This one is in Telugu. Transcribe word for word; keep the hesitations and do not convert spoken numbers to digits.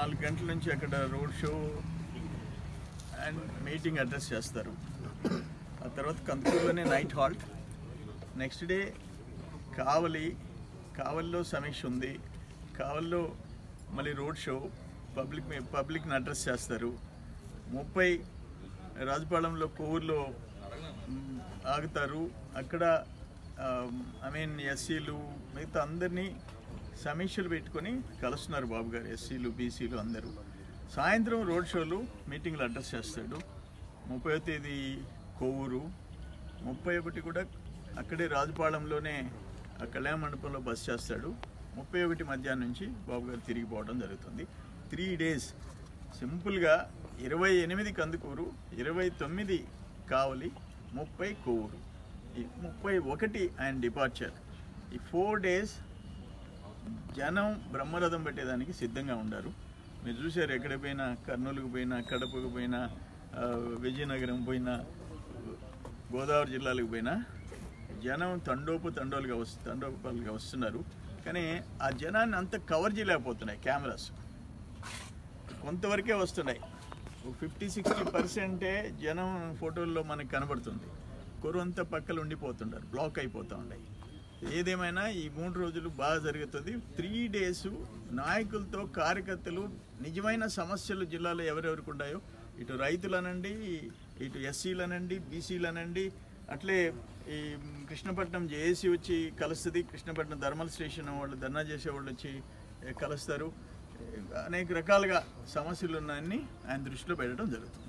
నాలుగు గంటల నుంచి అక్కడ road show and meeting address చేస్తారు. ఆ తర్వాత కందుకూరులోనే night halt. Next day Kavali, కావలిలో సమీక్ష ఉంది. కావలిలో మళ్ళీ రోడ్ షో, పబ్లిక్ పబ్లిక్ని అడ్రస్ చేస్తారు. ముప్పై రాజపాలెంలో కోవూరులో ఆగుతారు. అక్కడ ఐ మీన్ ఎస్సీలు మిగతా అందరినీ సమీక్షలు పెట్టుకొని కలుస్తున్నారు బాబు గారు. ఎస్సీలు బీసీలు అందరూ. సాయంత్రం రోడ్ షోలు మీటింగ్లు అడ్రస్ చేస్తాడు. ముప్పై తేదీ కోవూరు, ముప్పై ఒకటి కూడా అక్కడే రాజపాలెంలోనే ఆ కళ్యాణ మండపంలో బస్ చేస్తాడు. ముప్పై ఒకటి మధ్యాహ్నం నుంచి బాబు గారు తిరిగిపోవడం జరుగుతుంది. త్రీ డేస్ సింపుల్గా ఇరవై ఎనిమిది కందుకూరు, ఇరవై తొమ్మిది కావలి, ముప్పై కోవూరు, ఈ ముప్పై ఒకటి ఆయన డిపార్చర్. ఈ ఫోర్ డేస్ జనం బ్రహ్మరథం పెట్టేదానికి సిద్ధంగా ఉండారు. మీరు చూశారు, ఎక్కడ పోయినా, కర్నూలుకు పోయినా, కడపకు పోయినా, విజయనగరం పోయినా, గోదావరి జిల్లాలకు పోయినా జనం తండోపు తండోలుగా వస్తు తండోపాలుగా వస్తున్నారు. కానీ ఆ జనాన్ని అంత కవర్ చేయలేకపోతున్నాయి కెమెరాస్. కొంతవరకే వస్తున్నాయి. ఫిఫ్టీ సిక్స్టీ పర్సెంటే జనం ఫోటోల్లో మనకు కనబడుతుంది. కొరంత పక్కలు ఉండిపోతుంటారు, బ్లాక్ అయిపోతూ ఉన్నాయి. ఏదేమైనా ఈ మూడు రోజులు బాగా జరుగుతుంది. త్రీ డేసు నాయకులతో, కార్యకర్తలు నిజమైన సమస్యలు జిల్లాలో ఎవరెవరికి ఉన్నాయో, ఇటు రైతులనండి, ఇటు ఎస్సీలనండి, బీసీలనండి, అట్లే ఈ కృష్ణపట్నం జేఏసీ వచ్చి కలుస్తుంది. కృష్ణపట్నం థర్మల్ స్టేషన్ వాళ్ళు ధర్నా చేసేవాళ్ళు వచ్చి కలుస్తారు. అనేక రకాలుగా సమస్యలు ఉన్నాయని ఆయన దృష్టిలో పెట్టడం జరుగుతుంది.